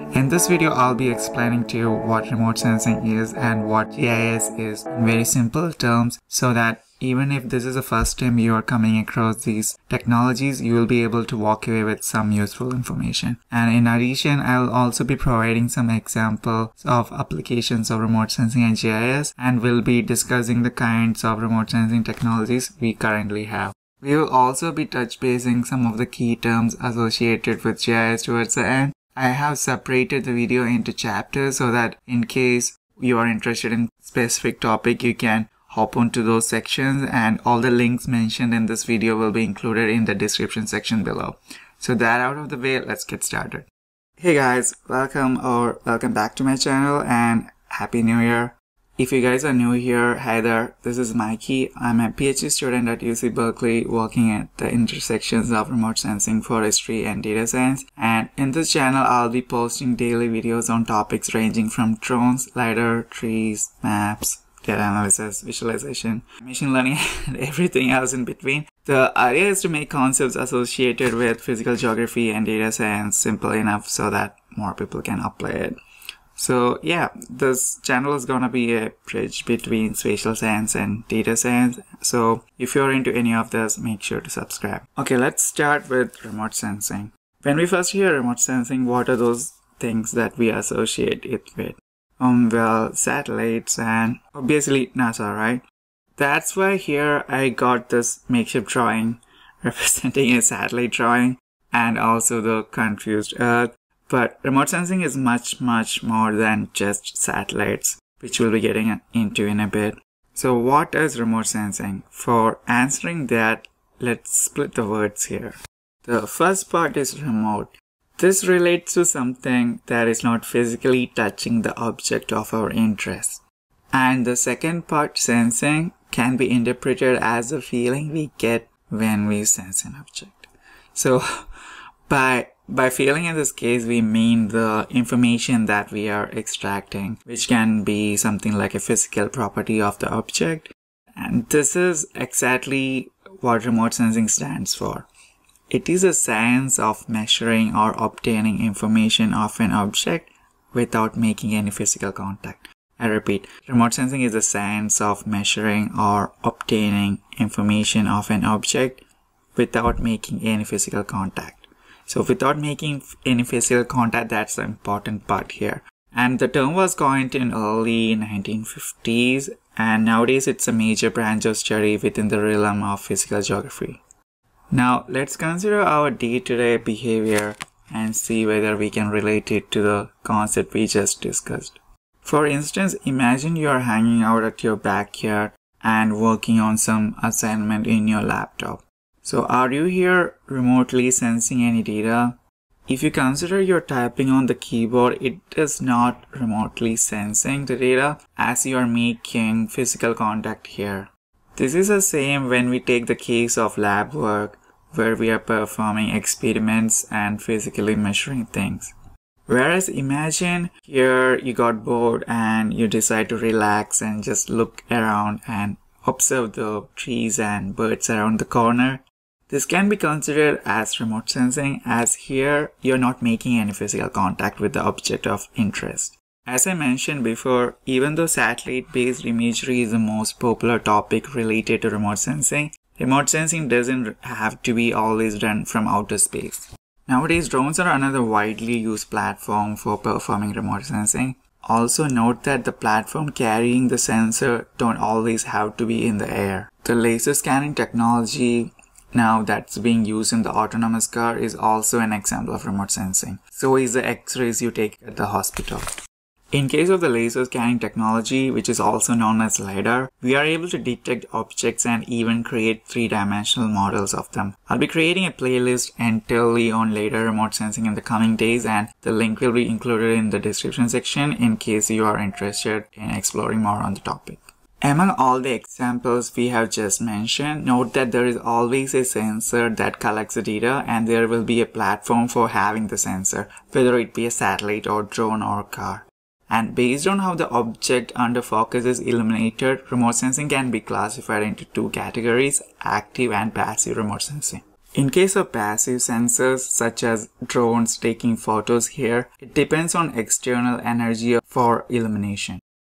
In this video, I'll be explaining to you what remote sensing is and what GIS is in very simple terms, so that even if this is the first time you are coming across these technologies, you will be able to walk away with some useful information. And in addition, I'll also be providing some examples of applications of remote sensing and GIS, and we'll be discussing the kinds of remote sensing technologies we currently have. We will also be touch basing some of the key terms associated with GIS towards the end. I have separated the video into chapters so that in case you are interested in specific topic, you can hop onto those sections, and all the links mentioned in this video will be included in the description section below. So that out of the way, let's get started. Hey guys, welcome back to my channel and Happy New Year. If you guys are new here, hi there, this is Mikey. I'm a PhD student at UC Berkeley working at the intersections of remote sensing, forestry, and data science. And in this channel, I'll be posting daily videos on topics ranging from drones, LiDAR, trees, maps, data analysis, visualization, machine learning, and everything else in between. The idea is to make concepts associated with physical geography and data science simple enough so that more people can apply it. So yeah, this channel is gonna be a bridge between spatial science and data science. So if you're into any of this, make sure to subscribe. Okay, let's start with remote sensing. When we first hear remote sensing, what are those things that we associate it with? Well, satellites and obviously NASA, right? That's why here I got this makeshift drawing representing a satellite drawing and also the confused Earth. But remote sensing is much more than just satellites, which we'll be getting into in a bit. So what is remote sensing? For answering that, let's split the words here. The first part is remote. This relates to something that is not physically touching the object of our interest. And the second part, sensing, can be interpreted as the feeling we get when we sense an object. So by feeling in this case, we mean the information that we are extracting, which can be something like a physical property of the object. And this is exactly what remote sensing stands for. It is a science of measuring or obtaining information of an object without making any physical contact. I repeat, remote sensing is a science of measuring or obtaining information of an object without making any physical contact. So without making any physical contact, that's the important part here. And the term was coined in early 1950s, and nowadays it's a major branch of study within the realm of physical geography. Now let's consider our day-to-day behavior and see whether we can relate it to the concept we just discussed. For instance, imagine you are hanging out at your backyard and working on some assignment in your laptop. So are you here remotely sensing any data? If you consider you're typing on the keyboard, it is not remotely sensing the data as you are making physical contact here. This is the same when we take the case of lab work, where we are performing experiments and physically measuring things. Whereas imagine here you got bored and you decide to relax and just look around and observe the trees and birds around the corner. This can be considered as remote sensing, as here you're not making any physical contact with the object of interest. As I mentioned before, even though satellite-based imagery is the most popular topic related to remote sensing doesn't have to be always done from outer space. Nowadays, drones are another widely used platform for performing remote sensing. Also note that the platform carrying the sensor don't always have to be in the air. The laser scanning technology now that's being used in the autonomous car is also an example of remote sensing. So is the X-rays you take at the hospital. In case of the laser scanning technology, which is also known as LiDAR, we are able to detect objects and even create three-dimensional models of them. I'll be creating a playlist entirely on LiDAR remote sensing in the coming days, and the link will be included in the description section in case you are interested in exploring more on the topic. Among all the examples we have just mentioned, note that there is always a sensor that collects the data, and there will be a platform for having the sensor, whether it be a satellite or drone or car. And based on how the object under focus is illuminated, remote sensing can be classified into two categories, active and passive remote sensing. In case of passive sensors such as drones taking photos here, it depends on external energy for illumination.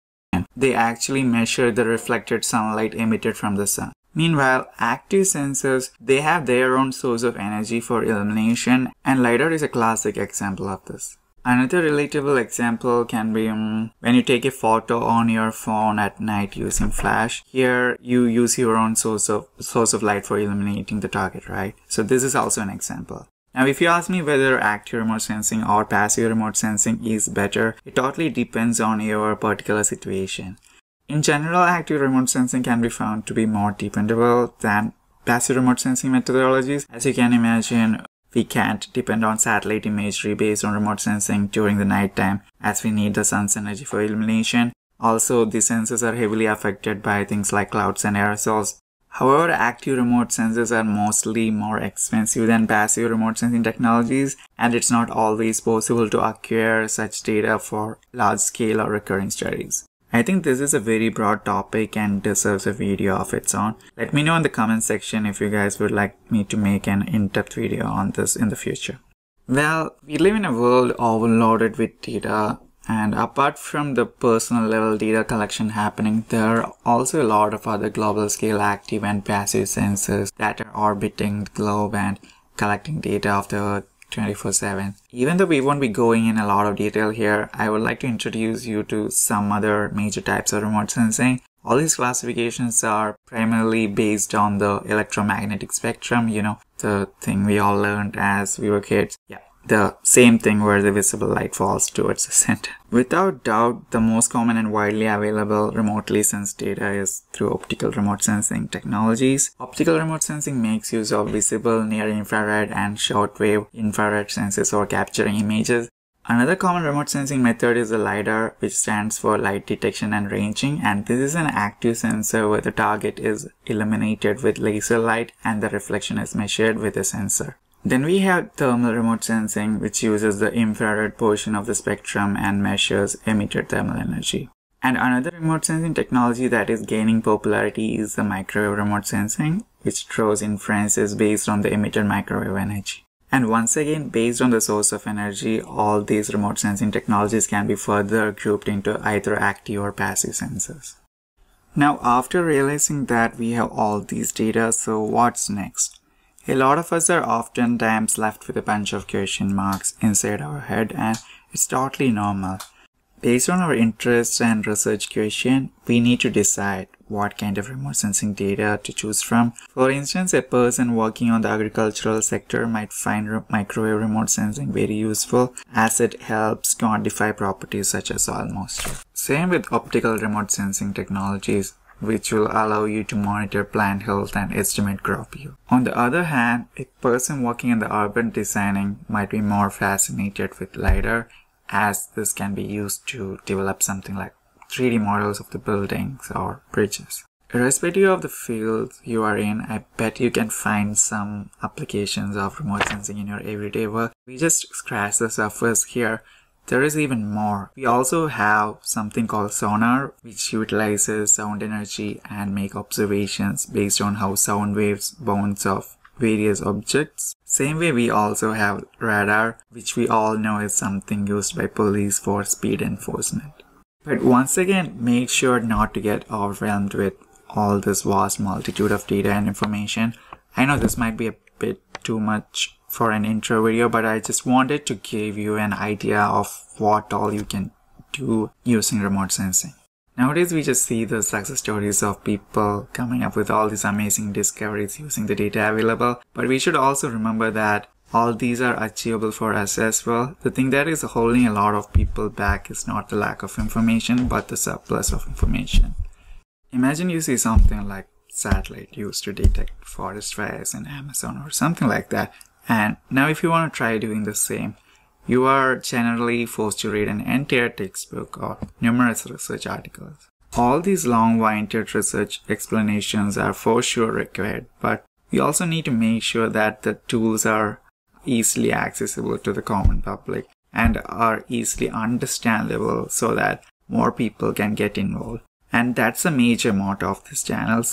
They actually measure the reflected sunlight emitted from the sun. Meanwhile, active sensors, they have their own source of energy for illumination, and LiDAR is a classic example of this. Another relatable example can be when you take a photo on your phone at night using flash. Here you use your own source of light for illuminating the target, right? So this is also an example. Now if you ask me whether active remote sensing or passive remote sensing is better, it totally depends on your particular situation. In general, active remote sensing can be found to be more dependable than passive remote sensing methodologies. As you can imagine, we can't depend on satellite imagery based on remote sensing during the nighttime, as we need the sun's energy for illumination. Also, the sensors are heavily affected by things like clouds and aerosols. However, active remote sensors are mostly more expensive than passive remote sensing technologies, and it's not always possible to acquire such data for large-scale or recurring studies. I think this is a very broad topic and deserves a video of its own. Let me know in the comment section if you guys would like me to make an in-depth video on this in the future. Well, we live in a world overloaded with data, and apart from the personal level data collection happening, there are also a lot of other global scale active and passive sensors that are orbiting the globe and collecting data of the Earth 24/7. Even though we won't be going in a lot of detail here, I would like to introduce you to some other major types of remote sensing. All these classifications are primarily based on the electromagnetic spectrum, you know, the thing we all learned as we were kids. Yeah, the same thing where the visible light falls towards the center. Without doubt, the most common and widely available remotely sensed data is through optical remote sensing technologies. Optical remote sensing makes use of visible, near-infrared and shortwave infrared sensors for capturing images. Another common remote sensing method is the LiDAR, which stands for light detection and ranging, and this is an active sensor where the target is illuminated with laser light and the reflection is measured with a sensor. Then we have thermal remote sensing, which uses the infrared portion of the spectrum and measures emitted thermal energy. And another remote sensing technology that is gaining popularity is the microwave remote sensing, which draws inferences based on the emitted microwave energy. And once again, based on the source of energy, all these remote sensing technologies can be further grouped into either active or passive sensors. Now, after realizing that we have all these data, so what's next? A lot of us are oftentimes left with a bunch of question marks inside our head, and it's totally normal. Based on our interests and research question, we need to decide what kind of remote sensing data to choose from. For instance, a person working on the agricultural sector might find microwave remote sensing very useful as it helps quantify properties such as soil moisture. Same with optical remote sensing technologies, which will allow you to monitor plant health and estimate crop yield. On the other hand, a person working in the urban designing might be more fascinated with LiDAR, as this can be used to develop something like 3D models of the buildings or bridges. Irrespective of the field you are in, I bet you can find some applications of remote sensing in your everyday work. We just scratched the surface here. There is even more. We also have something called sonar, which utilizes sound energy and make observations based on how sound waves bounce off various objects. Same way, we also have radar, which we all know is something used by police for speed enforcement. But once again, make sure not to get overwhelmed with all this vast multitude of data and information. I know this might be a bit too much for an intro video, but I just wanted to give you an idea of what all you can do using remote sensing. Nowadays, we just see the success stories of people coming up with all these amazing discoveries using the data available, but we should also remember that all these are achievable for us as well. The thing that is holding a lot of people back is not the lack of information, but the surplus of information. Imagine you see something like satellite used to detect forest fires in Amazon or something like that. And now if you want to try doing the same, you are generally forced to read an entire textbook or numerous research articles. All these long-winded research explanations are for sure required, but we also need to make sure that the tools are easily accessible to the common public and are easily understandable so that more people can get involved. And that's a major motto of this channel. So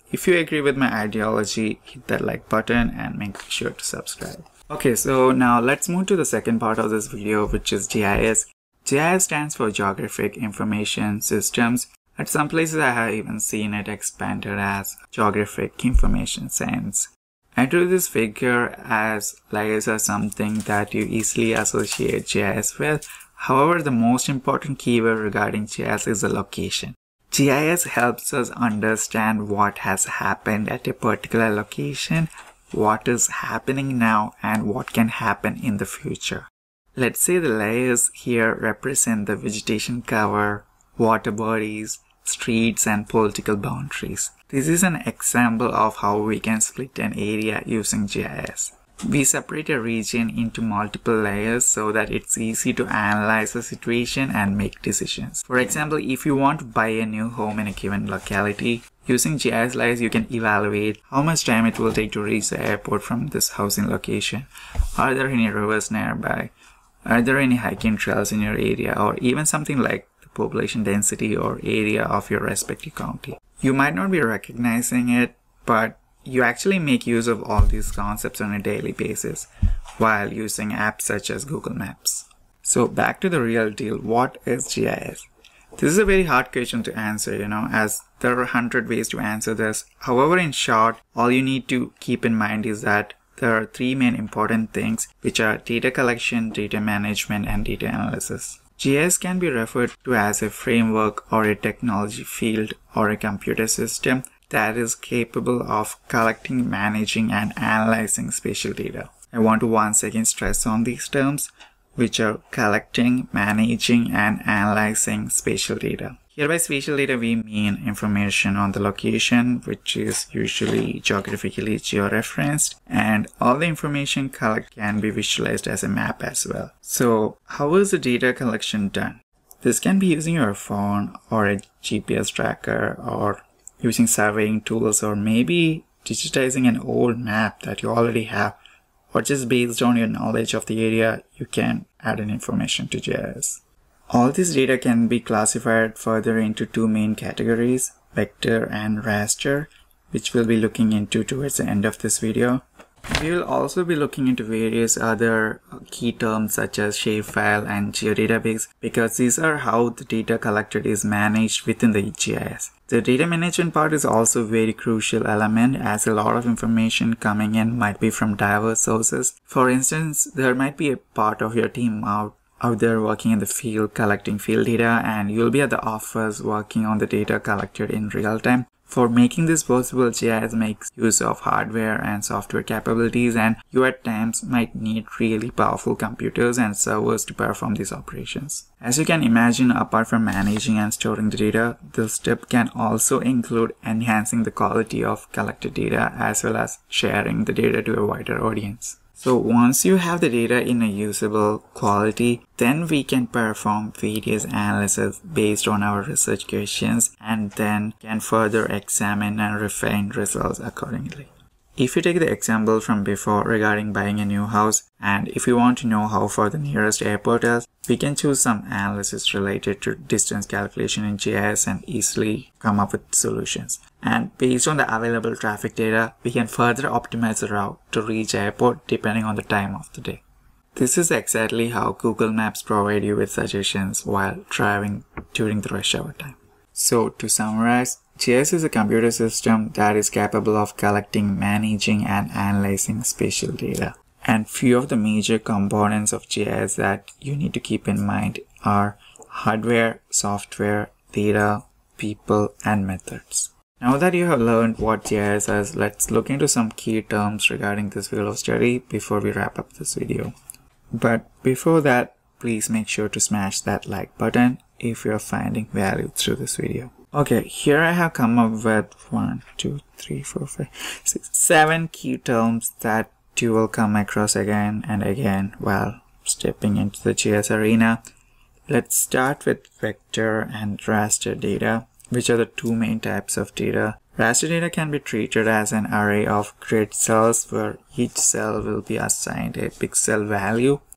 If you agree with my ideology, hit that like button and make sure to subscribe. Okay, so now let's move to the second part of this video, which is GIS. GIS stands for Geographic Information Systems. At some places I have even seen it expanded as Geographic Information Sense. I drew this figure as layers are something that you easily associate GIS with. However, the most important keyword regarding GIS is the location. GIS helps us understand what has happened at a particular location, what is happening now, and what can happen in the future. Let's say the layers here represent the vegetation cover, water bodies, streets, and political boundaries. This is an example of how we can split an area using GIS. We separate a region into multiple layers so that it's easy to analyze the situation and make decisions. For example, if you want to buy a new home in a given locality, using GIS layers you can evaluate how much time it will take to reach the airport from this housing location. Are there any rivers nearby? Are there any hiking trails in your area, or even something like the population density or area of your respective county? You might not be recognizing it, but you actually make use of all these concepts on a daily basis while using apps such as Google Maps. So back to the real deal, what is GIS? This is a very hard question to answer, as there are 100 ways to answer this. However, in short, all you need to keep in mind is that there are three main important things, which are data collection, data management, and data analysis. GIS can be referred to as a framework or a technology field or a computer system that is capable of collecting, managing, and analyzing spatial data. I want to once again stress on these terms, which are collecting, managing, and analyzing spatial data. Here by spatial data we mean information on the location, which is usually geographically georeferenced, and all the information collected can be visualized as a map as well. So how is the data collection done? This can be using your phone or a GPS tracker, or using surveying tools, or maybe digitizing an old map that you already have, or just based on your knowledge of the area you can add in information to GIS. All this data can be classified further into two main categories, vector and raster, which we'll be looking into towards the end of this video. We will also be looking into various other key terms such as shapefile and geodatabase, because these are how the data collected is managed within the GIS. The data management part is also a very crucial element, as a lot of information coming in might be from diverse sources. For instance, there might be a part of your team out there working in the field collecting field data, and you'll be at the office working on the data collected in real time. For making this possible, GIS makes use of hardware and software capabilities, and you at times might need really powerful computers and servers to perform these operations. As you can imagine, apart from managing and storing the data, this step can also include enhancing the quality of collected data as well as sharing the data to a wider audience. So once you have the data in a usable quality, then we can perform various analysis based on our research questions, and then can further examine and refine results accordingly. If you take the example from before regarding buying a new house, and if you want to know how far the nearest airport is, we can choose some analysis related to distance calculation in GIS and easily come up with solutions. And based on the available traffic data, we can further optimize the route to reach airport depending on the time of the day. This is exactly how Google Maps provide you with suggestions while driving during the rush hour time. So to summarize, GIS is a computer system that is capable of collecting, managing, and analyzing spatial data. And few of the major components of GIS that you need to keep in mind are hardware, software, data, people, and methods. Now that you have learned what GIS is, let's look into some key terms regarding this field of study before we wrap up this video. But before that, please make sure to smash that like button if you're finding value through this video. Okay, here I have come up with 1, 2, 3, 4, 5, 6, 7 key terms that you will come across again and again while stepping into the GIS arena. Let's start with vector and raster data, which are the two main types of data. Raster data can be treated as an array of grid cells where each cell will be assigned a pixel value.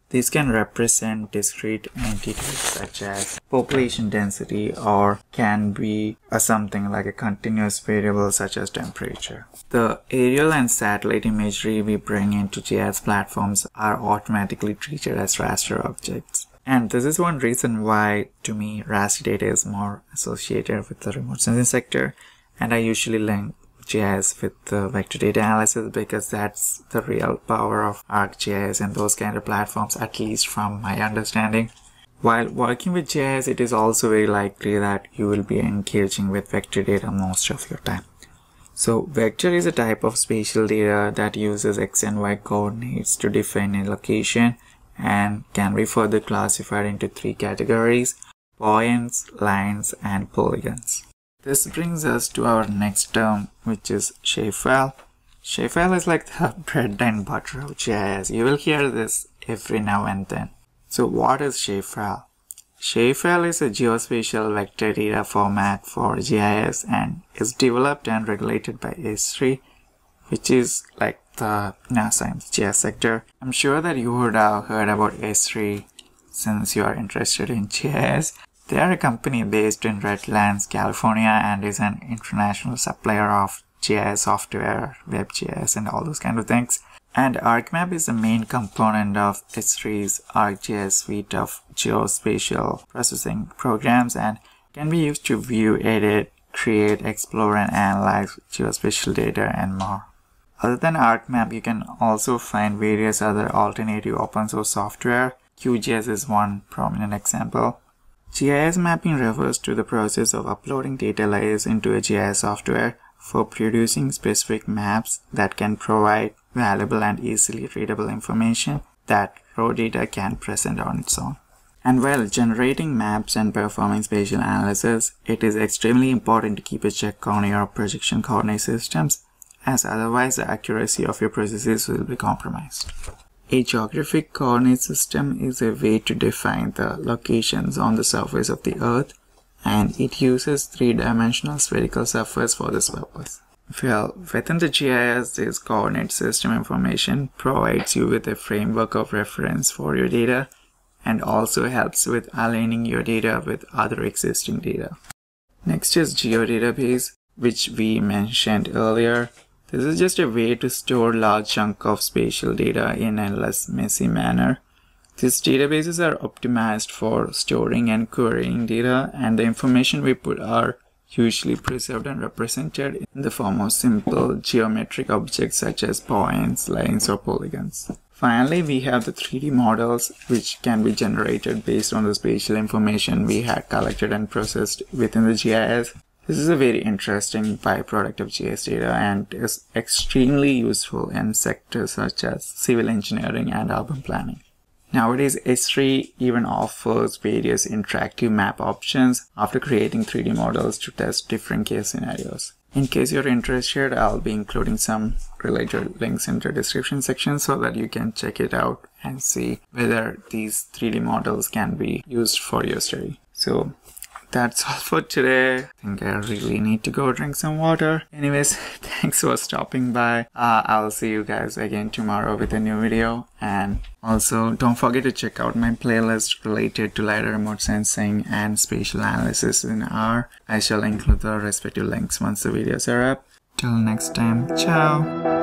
These can represent discrete entities such as population density, or can be something like a continuous variable such as temperature. The aerial and satellite imagery we bring into GIS platforms are automatically treated as raster objects. And this is one reason why, to me, raster data is more associated with the remote sensing sector, and I usually link GIS with the vector data analysis because that's the real power of ArcGIS and those kind of platforms, at least from my understanding. While working with GIS, it is also very likely that you will be engaging with vector data most of your time. So vector is a type of spatial data that uses X and Y coordinates to define a location and can be further classified into three categories: points, lines, and polygons. This brings us to our next term, which is shapefile. Shapefile is like the bread and butter of GIS. You will hear this every now and then. So what is shapefile? Shapefile is a geospatial vector data format for GIS and is developed and regulated by Esri, which is like the NASA in the GIS sector. I'm sure that you would have heard about Esri since you are interested in GIS. They are a company based in Redlands, California, and is an international supplier of GIS software, WebGIS, and all those kind of things. And ArcMap is the main component of Esri's ArcGIS suite of geospatial processing programs and can be used to view, edit, create, explore, and analyze geospatial data and more. Other than ArcMap, you can also find various other alternative open source software. QGIS is one prominent example. GIS mapping refers to the process of uploading data layers into a GIS software for producing specific maps that can provide valuable and easily readable information that raw data can't present on its own. And while generating maps and performing spatial analysis, it is extremely important to keep a check on your projection coordinate systems, as otherwise the accuracy of your processes will be compromised. A geographic coordinate system is a way to define the locations on the surface of the Earth, and it uses three-dimensional spherical surface for this purpose. Well, within the GIS, this coordinate system information provides you with a framework of reference for your data and also helps with aligning your data with other existing data. Next is geodatabase, which we mentioned earlier. This is just a way to store large chunk of spatial data in a less messy manner. These databases are optimized for storing and querying data, and the information we put are usually preserved and represented in the form of simple geometric objects such as points, lines, or polygons. Finally, we have the 3D models, which can be generated based on the spatial information we had collected and processed within the GIS. This is a very interesting byproduct of GIS data and is extremely useful in sectors such as civil engineering and urban planning. Nowadays, Esri even offers various interactive map options after creating 3D models to test different case scenarios. In case you're interested, I'll be including some related links in the description section so that you can check it out and see whether these 3D models can be used for your study. So that's all for today. I think I really need to go drink some water. Anyways, thanks for stopping by. I'll see you guys again tomorrow with a new video. And also, don't forget to check out my playlist related to LiDAR remote sensing and spatial analysis in R. I shall include the respective links once the videos are up. Till next time, ciao!